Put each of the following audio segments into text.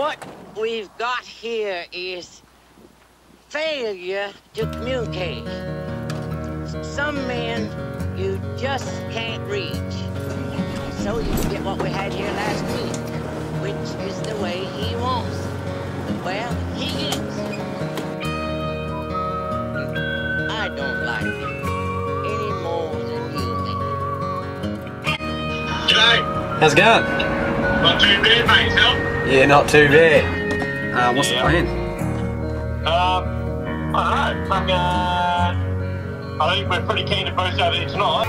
What we've got here is failure to communicate. Some men you just can't reach. So you get what we had here last week, which is the way he wants. Well, he gets. I don't like it any more than you, man. G'day. How's it going? Not too bad, mate. Yourself? Yeah, not too bad. What's the plan? I don't know. I think we're pretty keen to boost out of here tonight.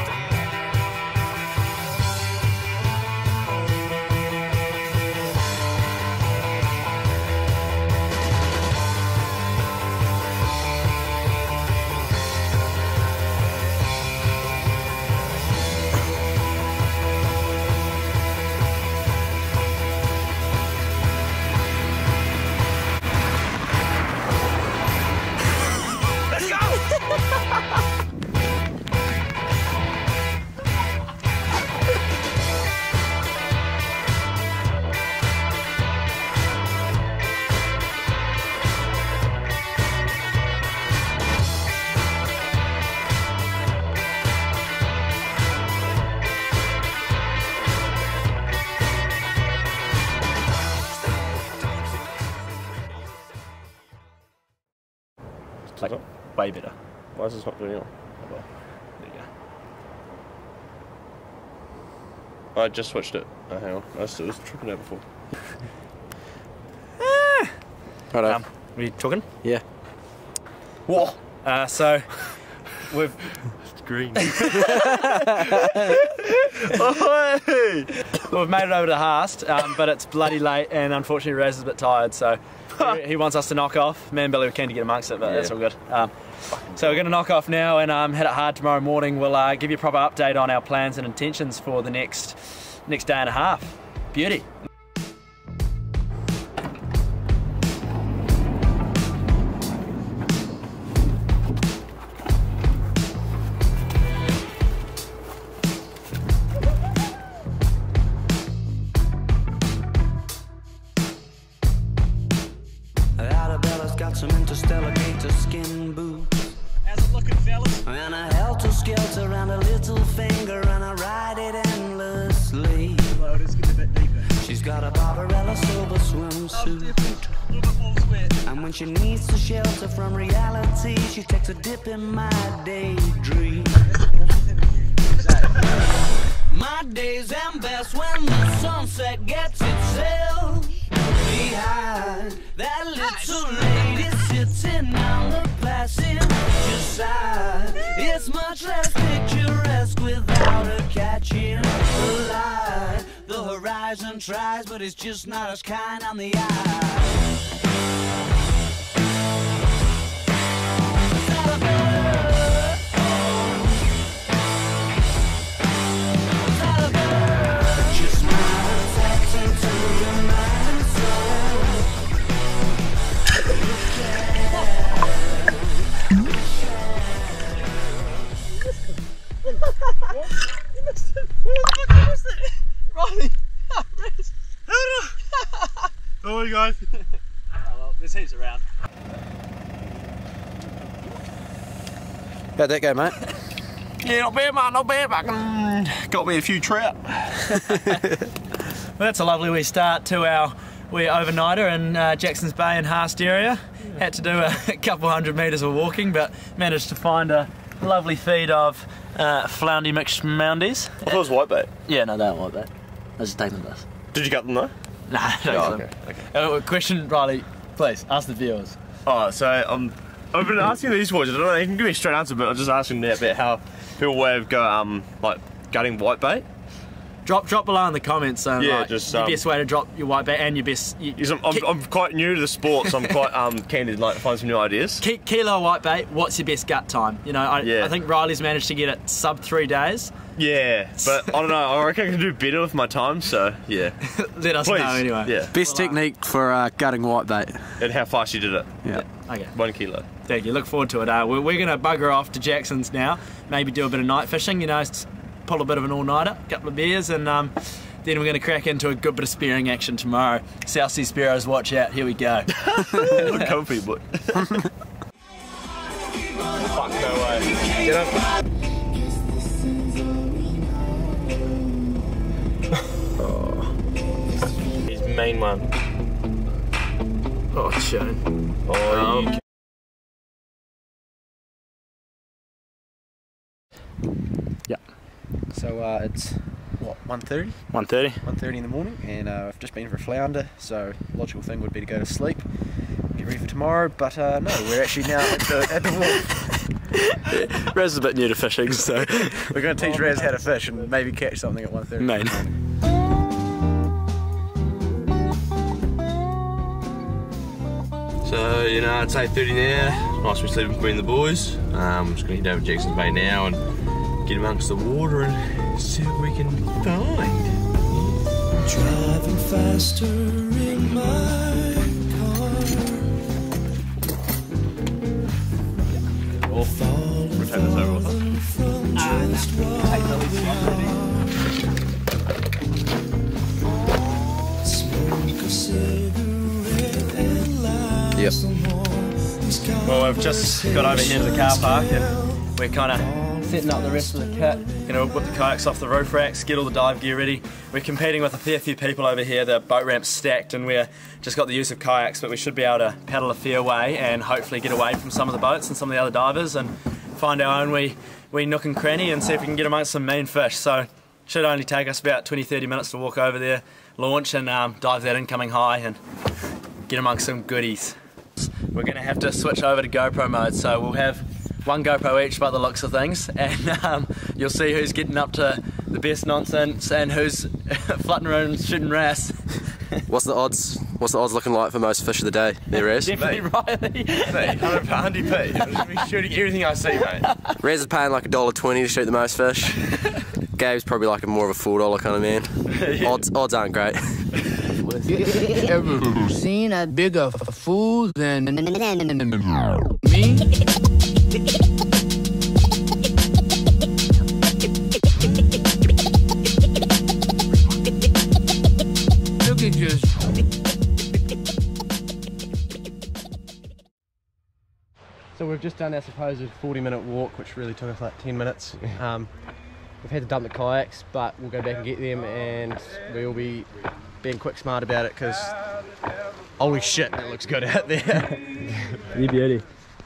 Like, way better. Why is this not doing it? Oh, well, there you go. I just switched it. Oh, hang on. I was tripping out before. Righto. Were you talking? Yeah. Whoa! So, we've... It's green. We've made it over to Haast, but it's bloody late and unfortunately Raz is a bit tired, so he wants us to knock off. Me and Billy were keen to get amongst it, but that's all good. So we're going to knock off now and hit it hard tomorrow morning. We'll give you a proper update on our plans and intentions for the next day and a half. Beauty. Got some interstellar gator skin boots. How's it looking, fellas? And a helter-skelter around a little finger, and I ride it endlessly. Well, it's getting a bit deeper. She's got a Barbarella silver swimsuit. And when she needs to shelter from reality, she takes a dip in my daydream. My days end best when the sunset gets itself behind that little lady sitting on the passenger side. It's much less picturesque without her catching the light. The horizon tries, but it's just not as kind on the eye. Is that a bird? Is that a bird? Just not attaching to your mind soul. You missed it. Where the fuck you missed it? Riley! Raz! Oh, you guys. Oh well, there's heaps around. How'd that go, mate? Yeah, not bad, mate. Not bad. Fucking got me a few trout. Well, that's a lovely wee start to our wee overnighter in Jackson's Bay and Haast area. Had to do a couple hundred metres of walking, but managed to find a lovely feed of floundy mixed moundies. I thought it was whitebait. Yeah, no, they don't whitebait. I just take them to us. Did you gut them though? Nah, don't get them. Question, Riley, please, ask the viewers. Oh, so I've been asking these boys. I don't know. They can give me a straight answer, but I'm just asking them about how people would go like gutting whitebait. Drop below in the comments. Yeah, like, just your best way to drop your whitebait and your best. I'm quite new to the sport, so I'm quite keen to like find some new ideas. Kilo whitebait. What's your best gut time? You know, I think Riley's managed to get it sub 3 days. Yeah, but I don't know. I reckon I can do better with my time. So yeah, let us please. know anyway. Yeah. Best technique for gutting whitebait. And how fast you did it. Yeah. Okay. 1 kilo. Thank you. Look forward to it. We're going to bugger off to Jackson's now. Maybe do a bit of night fishing. You know, pull a bit of an all-nighter, a couple of beers, and then we're going to crack into a good bit of spearing action tomorrow. South Sea Sparrows, watch out, here we go. Look comfy, but. Fuck, no way. Get up. Oh. His main one. Oh, it's shown. Oh, you Yeah. So it's what, 1:30? 1:30. 1:30 in the morning, and I've just been for a flounder. So logical thing would be to go to sleep, get ready for tomorrow. But no, we're actually now at the wharf. Raz is a bit new to fishing, so We're going to teach Raz how to fish and maybe catch something at 1:30. main. So, you know, it's 8:30 now. Nice to be sleeping between the boys. I'm just going to head over to Jackson's Bay now and get amongst the water and see what we can find. Driving faster in my car. We'll take this over with us. Yep. Well, we've just got over here to the car park and we're kind of setting up the rest of the kit. Gonna whip the kayaks off the roof racks, get all the dive gear ready. We're competing with a fair few people over here. The boat ramp's stacked and we're just got the use of kayaks, but we should be able to paddle a fair way and hopefully get away from some of the boats and some of the other divers and find our own wee nook and cranny and see if we can get amongst some mean fish. So should only take us about 20-30 minutes to walk over there, launch and dive that incoming high and get amongst some goodies. We're going to have to switch over to GoPro mode, so we'll have one GoPro each by the looks of things, and you'll see who's getting up to the best nonsense and who's flutting around shooting wrasse. What's the odds? What's the odds looking like for most fish of the day? There, Raz. Definitely Riley. Mate, 100p. I'm just going to be shooting everything I see, mate. Raz is paying like $1.20 to shoot the most fish. Gabe's probably like more of a $4 kind of man. Yeah. Odds aren't great. Ever seen a bigger fool than me? Look at you. So we've just done our supposed 40-minute walk, which really took us like 10 minutes. We've had to dump the kayaks, but we'll go back and get them, and we'll be being quick smart about it because holy shit, it looks good out there. You beauty.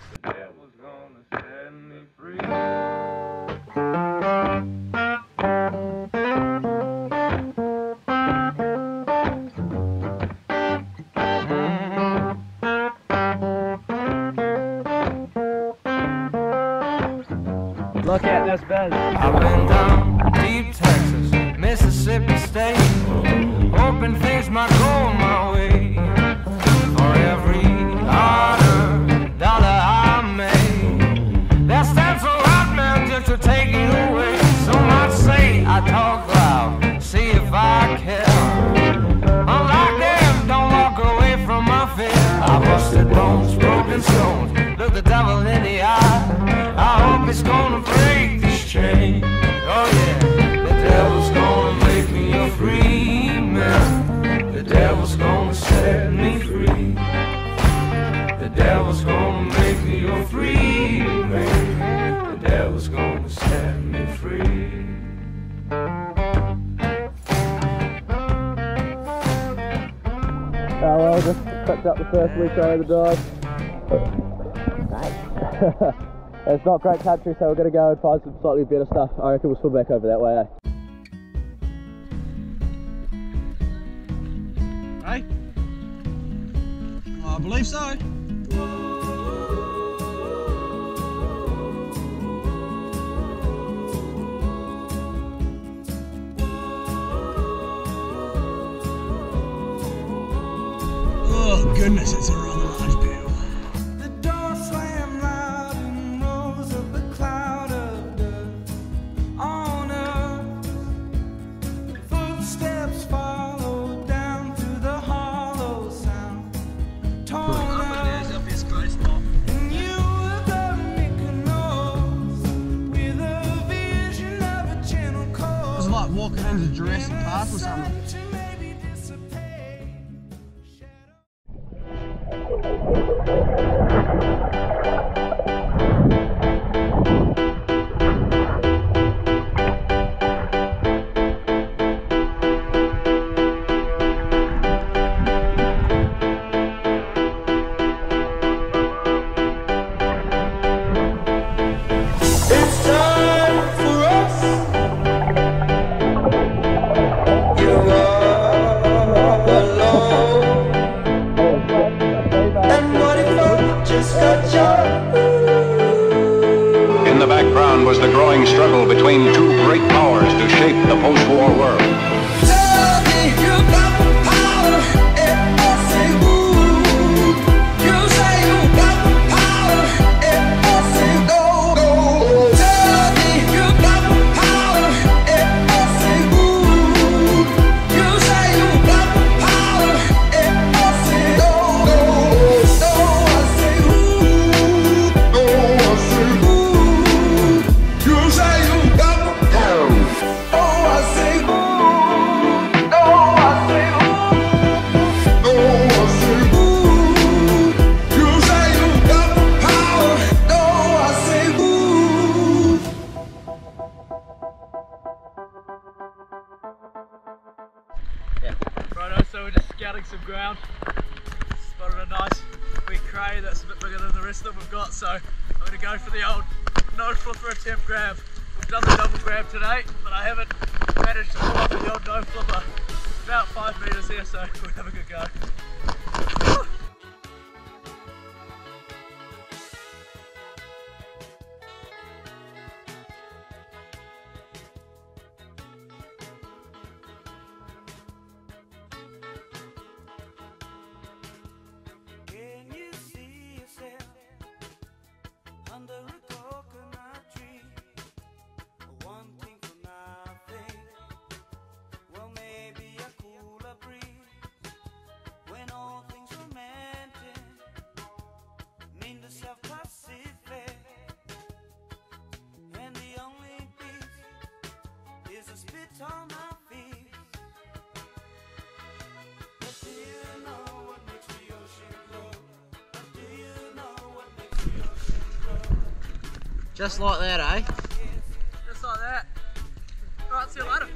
Look at this bed. I've been down deep Texas, Mississippi State, hoping things might go my way. For every $100 I made, that stands a lot, man, just to take it away. Some might say I talk loud, see if I care. Unlike them, don't walk away from my fear. I busted bones, broken stones, look the devil in the eye. I hope it's gonna break this chain. Oh yeah, the devil's gonna make me a free man. The devil's gonna set me free. The devil's gonna make me a free man. The devil's gonna set me free. Oh well, just picked up the first week over the dive. It's not great country, so we're going to go and find some slightly better stuff. I reckon we'll swim back over that way, eh? Hey? I believe so. Oh goodness, it's a rather large pool. The door slammed loud and rose up a cloud of dust on us. Footsteps followed down through the hollow sound. Torn up, and you were the Mykonos with a vision of a gentle coast. It was like walking into Jurassic Park or something. In the background was the growing struggle between two great powers to shape the post-war world. Tell me you got the power, and I say ooh. You say you got the power, and I say go, go. Tell me you got the power, and I say ooh. You say you got the power, and I say go, go. No, I say ooh. No, I say ooh. You say you got the power. Oh, I say ooh. Righto, so we're just scouting some ground. Spotted a nice wee cray that's a bit bigger than the rest of them we've got, so I'm going to go for the old no flipper attempt grab. We've done the double grab today, but I haven't managed to pull off the old no flipper. About 5 metres here, so we'll have a good go. Under a coconut tree, wanting for nothing. Well, maybe a cooler breeze. When all things romantic mean the self-Pacific, and the only peace is a spit on my feet. But do you know what makes the ocean grow? But do you know what makes the ocean grow? Just like that, eh? Just like that. Alright, see you later.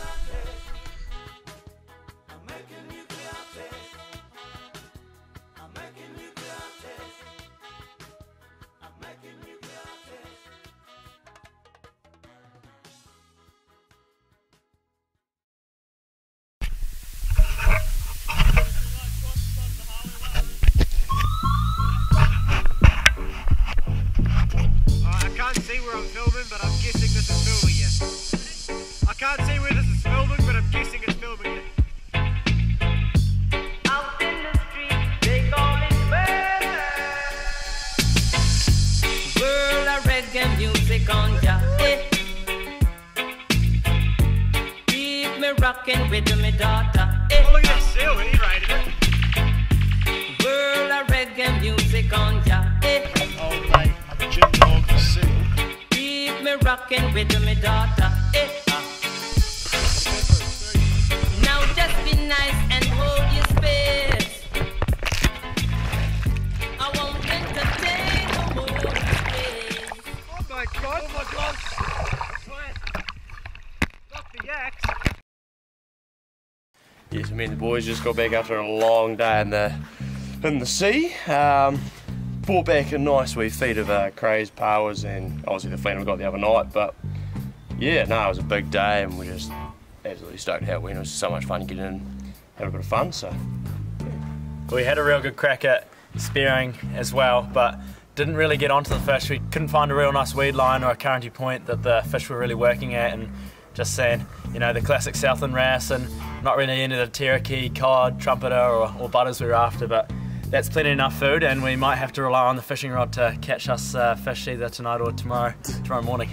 I can't see where I'm filming, but I'm guessing this is filming you. I can't see where this is filming, but I'm guessing it's filming you. Out in the street, they call it murder. World of reggae music on ya. Keep me rocking with me daughter. Oh, look at that seal, he rated it. World of reggae music on ya. Oh, mate, Jim Dog the seal. Keep me rocking with me daughter. Now just be nice and hold your space. I won't entertain no more space. Oh my god, oh my god. Not the yaks. Yes, me and the boys just got back after a long day in the sea. Brought back a nice wee feed of Cray's, pauas, and obviously the flounder we got the other night. But yeah, no, it was a big day, and we're just absolutely stoked how it went. It was so much fun getting in, having a bit of fun. So We had a real good crack at spearing as well, but didn't really get onto the fish. We couldn't find a real nice weed line or a currenty point that the fish were really working at, and just seeing, you know, the classic Southland wrasse and not really any of the teriyaki, cod, trumpeter or butters we were after, but that's plenty enough food, and we might have to rely on the fishing rod to catch us fish either tonight or tomorrow morning.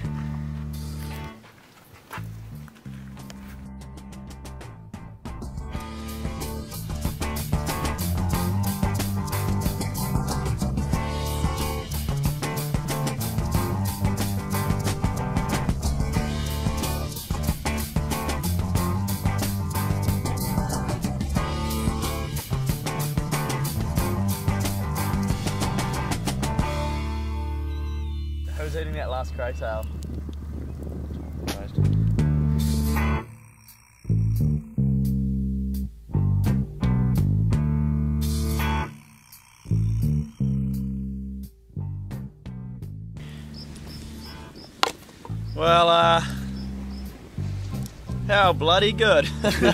eating that last cray tail. Well, how bloody good.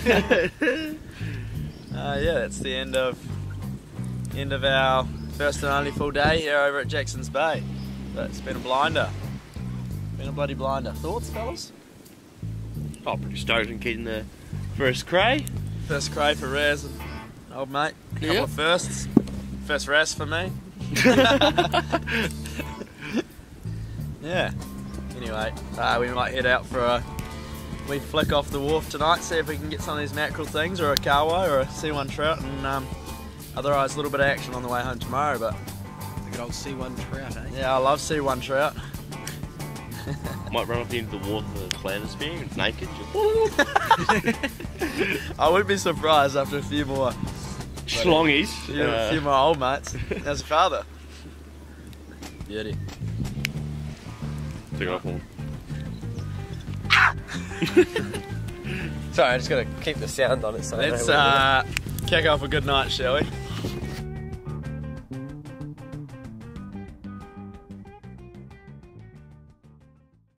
Yeah, that's the end of our first and only full day here over at Jackson's Bay. But it's been a blinder. Been a bloody blinder. Thoughts, fellas? Oh, pretty stoked on getting the first cray. First cray for Raz and old mate. Couple of firsts. First Raz for me. Yeah. Anyway, we might head out for a wee flick off the wharf tonight, see if we can get some of these mackerel things, or a kawa, or a C1 trout, and otherwise a little bit of action on the way home tomorrow. But the good old C1 trout, eh? Yeah, I love C1 trout. Might run off the end of the water with a flounder spear and it's naked. I wouldn't be surprised after a few more schlongies. A few more old mates. How's your father? Beauty. Take it off one. Sorry, I just gotta keep the sound on it. So let's kick off a good night, shall we?